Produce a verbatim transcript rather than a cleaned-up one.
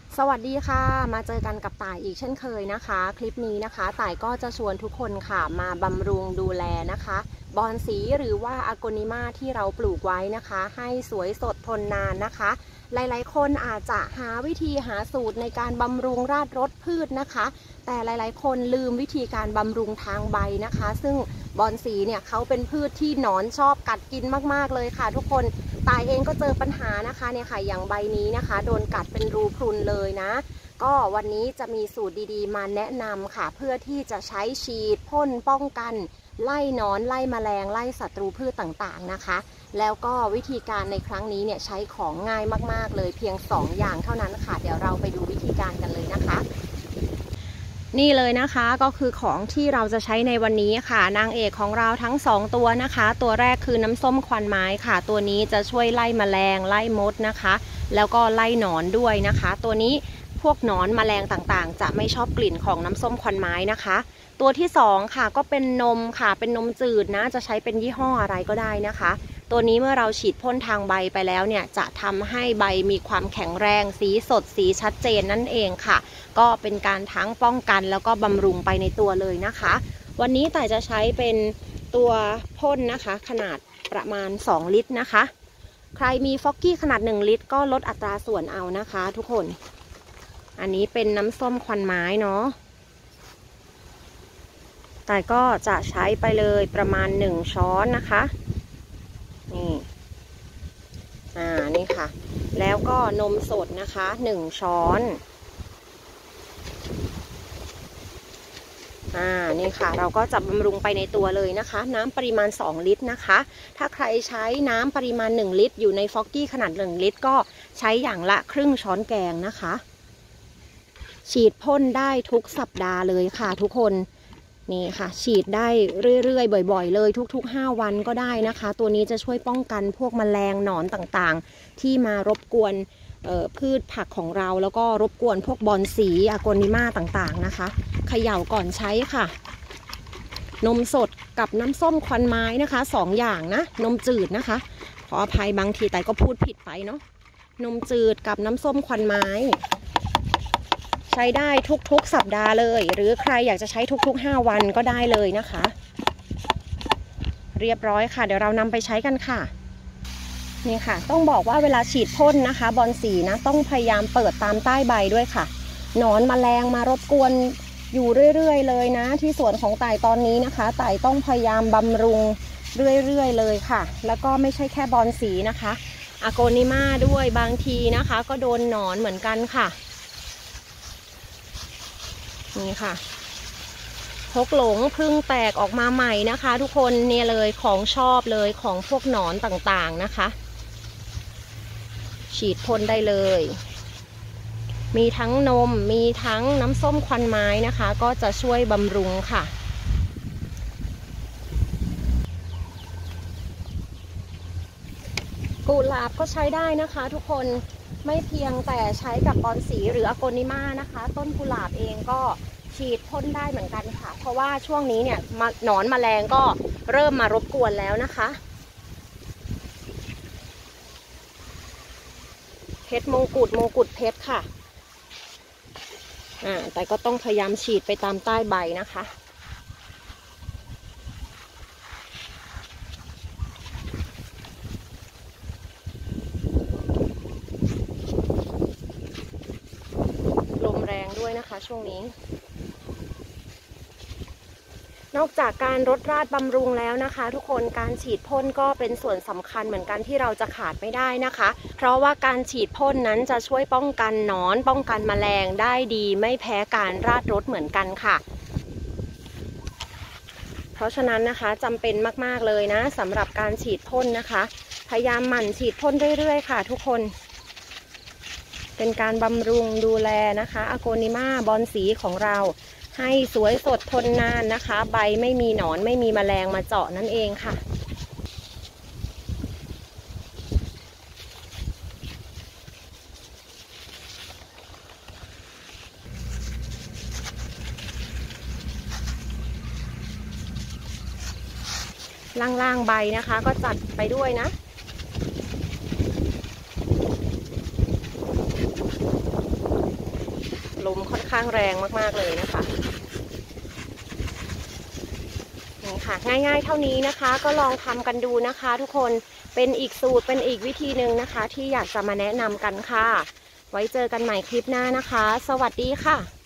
สวัสดีค่ะมาเจอกันกับต่ายอีกเช่นเคยนะคะคลิปนี้นะคะต่ายก็จะชวนทุกคนค่ะมาบำรุงดูแลนะคะบอนสีหรือว่าอโกนิมาที่เราปลูกไว้นะคะให้สวยสดทนนานนะคะหลายๆคนอาจจะหาวิธีหาสูตรในการบำรุงราดรถพืชนะคะแต่หลายๆคนลืมวิธีการบำรุงทางใบนะคะซึ่งบอนสีเนี่ยเขาเป็นพืชที่หนอนชอบกัดกินมากๆเลยค่ะทุกคนตายเองก็เจอปัญหานะคะเนี่ยค่ะอย่างใบนี้นะคะโดนกัดเป็นรูพรุนเลยนะก็วันนี้จะมีสูตรดีๆมาแนะนำค่ะเพื่อที่จะใช้ฉีดพ่นป้องกันไล่หนอนไล่แมลงไล่ศัตรูพืชต่างๆนะคะแล้วก็วิธีการในครั้งนี้เนี่ยใช้ของง่ายมากๆเลยเพียงสองอย่างเท่านั้นค่ะเดี๋ยวเราไปดูวิธีการกันเลยนะคะนี่เลยนะคะก็คือของที่เราจะใช้ในวันนี้ค่ะนางเอกของเราทั้งสองตัวนะคะตัวแรกคือน้ำส้มควันไม้ค่ะตัวนี้จะช่วยไล่แมลงไล่มดนะคะแล้วก็ไล่หนอนด้วยนะคะตัวนี้พวกหนอนแมลงต่างๆจะไม่ชอบกลิ่นของน้ำส้มควันไม้นะคะตัวที่สองค่ะก็เป็นนมค่ะเป็นนมจืดนะจะใช้เป็นยี่ห้ออะไรก็ได้นะคะตัวนี้เมื่อเราฉีดพ่นทางใบไปแล้วเนี่ยจะทำให้ใบมีความแข็งแรงสีสดสีชัดเจนนั่นเองค่ะก็เป็นการทั้งป้องกันแล้วก็บำรุงไปในตัวเลยนะคะวันนี้แต่จะใช้เป็นตัวพ่นนะคะขนาดประมาณสองลิตรนะคะใครมีฟอกกี้ขนาดหนึ่งลิตรก็ลดอัตราส่วนเอานะคะทุกคนอันนี้เป็นน้ำส้มควันไม้เนาะแต่ก็จะใช้ไปเลยประมาณหนึ่งช้อนนะคะนี่อ่านี่ค่ะแล้วก็นมสดนะคะหนึ่งช้อนอ่านี่ค่ะเราก็จะบำรุงไปในตัวเลยนะคะน้ำปริมาณสองลิตรนะคะถ้าใครใช้น้ำปริมาณหนึ่งลิตรอยู่ในฟอกกี้ขนาดหนึ่งลิตรก็ใช้อย่างละครึ่งช้อนแกงนะคะฉีดพ่นได้ทุกสัปดาห์เลยค่ะทุกคนนี่ค่ะฉีดได้เรื่อยๆบ่อยๆเลยทุกๆห้าวันก็ได้นะคะตัวนี้จะช่วยป้องกันพวกแมลงหนอนต่างๆที่มารบกวนพืชผักของเราแล้วก็รบกวนพวกบอนสีอโกนิมาต่างๆนะคะเขย่าก่อนใช้ค่ะนมสดกับน้ำส้มควันไม้นะคะสองอย่างนะนมจืดนะคะขออภัยบางทีแต่ก็พูดผิดไปเนาะนมจืดกับน้ำส้มควันไม้ใช้ได้ทุกๆสัปดาห์เลยหรือใครอยากจะใช้ทุกๆห้าวันก็ได้เลยนะคะเรียบร้อยค่ะเดี๋ยวเรานำไปใช้กันค่ะนี่ค่ะต้องบอกว่าเวลาฉีดพ่นนะคะบอนสีนะต้องพยายามเปิดตามใต้ใบด้วยค่ะหนอนแมลงมารบกวนอยู่เรื่อยๆเลยนะที่สวนของต่ายตอนนี้นะคะต่ายต้องพยายามบำรุงเรื่อยๆเลยค่ะแล้วก็ไม่ใช่แค่บอนสีนะคะอโกนิมาด้วยบางทีนะคะก็โดนหนอนเหมือนกันค่ะนี่ค่ะพกหลงพึ่งแตกออกมาใหม่นะคะทุกคนเนี่ยเลยของชอบเลยของพวกหนอนต่างๆนะคะฉีดพ่นได้เลยมีทั้งนมมีทั้งน้ำส้มควันไม้นะคะก็จะช่วยบำรุงค่ะกุหลาบก็ใช้ได้นะคะทุกคนไม่เพียงแต่ใช้กับบอนสีหรืออโกนิมานะคะต้นกุหลาบเองก็ฉีดพ่นได้เหมือนกันค่ะเพราะว่าช่วงนี้เนี่ยหนอนแมลงก็เริ่มมารบกวนแล้วนะคะเพชรมงกุฎมงกุฎเพชรค่ะอ่าแต่ก็ต้องพยายามฉีดไปตามใต้ใบนะคะลมแรงด้วยนะคะช่วงนี้นอกจากการรดราดบำรุงแล้วนะคะทุกคนการฉีดพ่นก็เป็นส่วนสำคัญเหมือนกันที่เราจะขาดไม่ได้นะคะเพราะว่าการฉีดพ่นนั้นจะช่วยป้องกันหนอนป้องกันแมลงได้ดีไม่แพ้การราดรถเหมือนกันค่ะเพราะฉะนั้นนะคะจำเป็นมากๆเลยนะสำหรับการฉีดพ่นนะคะพยายามหมั่นฉีดพ่นเรื่อยๆค่ะทุกคนเป็นการบำรุงดูแลนะคะอโกนิมาบอนสีของเราให้สวยสดทนนานนะคะใบไม่มีหนอนไม่มีแมลงมาเจาะนั่นเองค่ะล่างๆใบนะคะก็จัดไปด้วยนะลมค่อนข้างแรงมากๆเลยนะคะนี่ค่ะง่ายๆเท่านี้นะคะก็ลองทำกันดูนะคะทุกคนเป็นอีกสูตรเป็นอีกวิธีหนึ่งนะคะที่อยากจะมาแนะนำกันค่ะไว้เจอกันใหม่คลิปหน้านะคะสวัสดีค่ะ